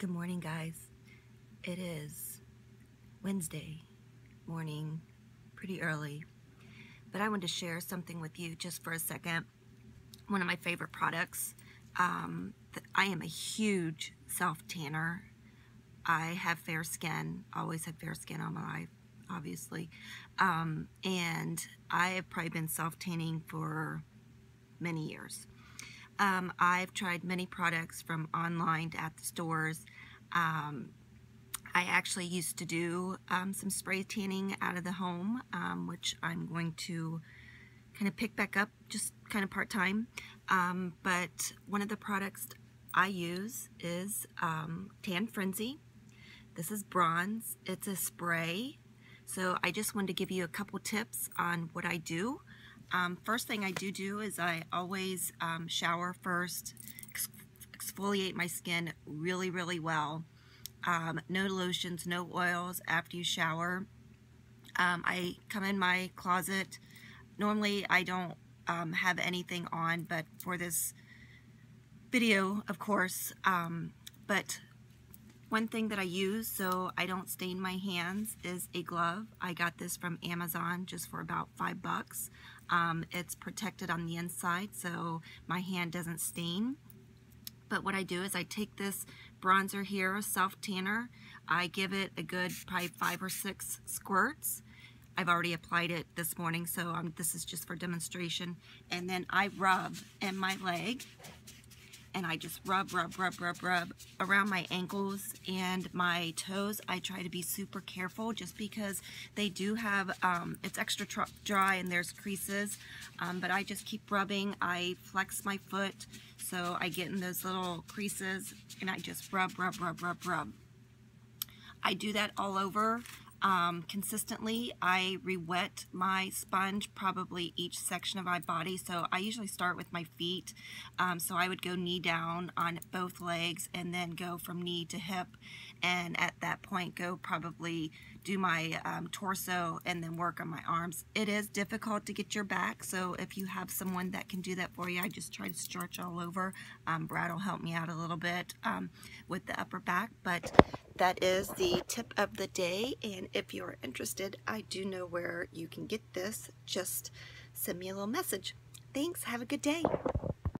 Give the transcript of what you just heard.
Good morning, guys. It is Wednesday morning, pretty early, but I wanted to share something with you just for a second. One of my favorite products. I am a huge self-tanner. I have fair skin, always had fair skin all my life, obviously, and I have probably been self-tanning for many years. I've tried many products from online to at the stores. I actually used to do some spray tanning out of the home, which I'm going to kind of pick back up just kind of part-time. But one of the products I use is Tan Frenzy. This is bronze. It's a spray. So I just wanted to give you a couple tips on what I do. First thing I do is I always shower first, exfoliate my skin really, really well. No lotions, no oils after you shower. I come in my closet. Normally I don't have anything on, but for this video, of course. But one thing that I use so I don't stain my hands is a glove. I got this from Amazon just for about $5. It's protected on the inside so my hand doesn't stain. But what I do is I take this bronzer here, self tanner. I give it a good probably 5 or 6 squirts. I've already applied it this morning, so this is just for demonstration. And then I rub in my leg. And I just rub around my ankles and my toes. I try to be super careful just because they do have, it's extra dry and there's creases. But I just keep rubbing. I flex my foot so I get in those little creases and I just rub. I do that all over. Consistently. I re-wet my sponge probably each section of my body, so I usually start with my feet. So I would go knee down on both legs and then go from knee to hip, and at that point go probably do my torso and then work on my arms. It is difficult to get your back, so if you have someone that can do that for you, I just try to stretch all over. Brad will help me out a little bit with the upper back, but that is the tip of the day, and if you're interested, I do know where you can get this. Just send me a little message. Thanks, have a good day.